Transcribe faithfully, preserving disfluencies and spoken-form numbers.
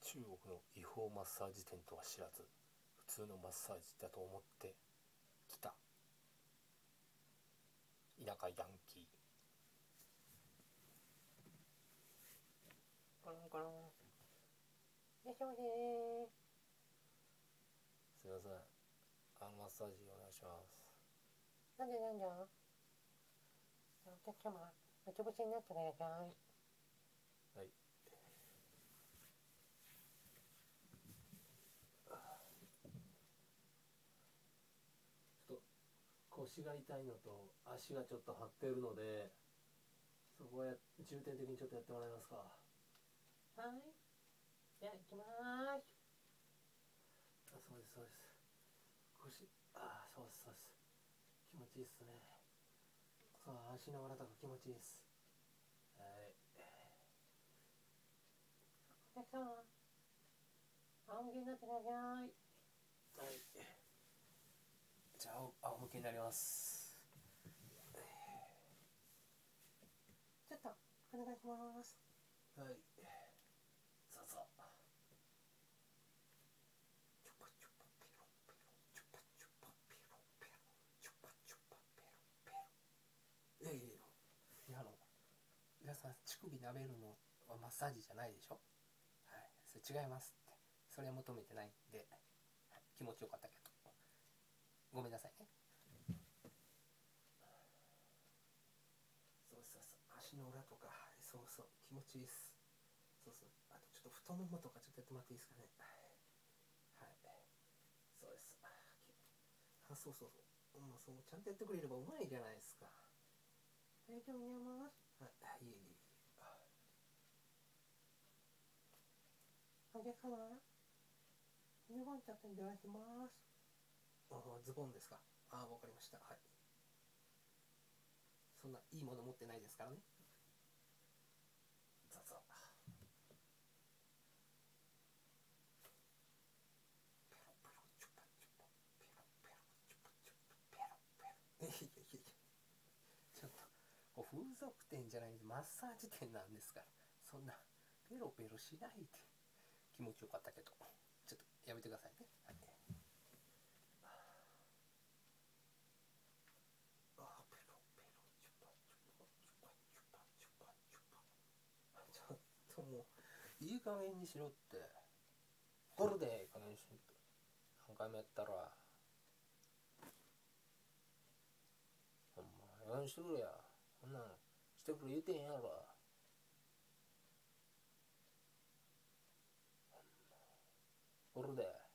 中国の違法マッサージ店とは知らず、普通のマッサージだと思ってきた田舎ヤンキー。コロンコロン。いらっしゃいませ。すいません、あのマッサージお願いします。 なんでなんだ、お客様、うつ伏せになってください。 はい。ちょっと腰が痛いのと足がちょっと張ってるので、そこは重点的にちょっとやってもらえますか。 はい、じゃあ行きまーす。 あ、そうですそうです。腰、ああ、そうですそうです。気持ちいいっすね。そう、足の裏とか気持ちいいです。はい。 お客様、仰向けになってください。 はい。じゃあ仰向けになります。 ちょっとお願いします。 はい。そうそう。チュパチュパペロペロ、チュパチュパペロペロ、チュパチュパペロペロ。ええ、いや、あの皆さん乳首舐めるのはマッサージじゃないでしょ。はい、それ違いますって。それは求めてないんで、はい、気持ちよかったけどごめんなさいね。そうそうそう、足の裏とか、そうそう、気持ちいいっす。そうそう、あとちょっと太ももとかちょっとやってもらっていいですかね。はい、そうです。あ、そうそうそう、もうそう、ちゃんとやってくれればうまいじゃないですか。 ありがとうございます。 はい、いえいえいえ。 お客様、ズボンちょっとずらします。 あ、ズボンですか。あ、わかりました。はい。そんないいもの持ってないですからね。そうそう。ペロペロチュパチュパ、ペロペロチュパチュパ、ペロペロ。いやいやいやいや。ちょっとこう風俗店じゃないんでマッサージ店なんですから、そんなペロペロしないで。気持ちよかったけど、ちょっとやめてくださいね。はい。あ、ペロペロチュパチュパチュパチュパチュパチュパ。ちょっともういい加減にしろって。これでいい加減にしろって。何回もやったらほんまよんしてくれや。こんなんしてくれ言うてんやろ。これで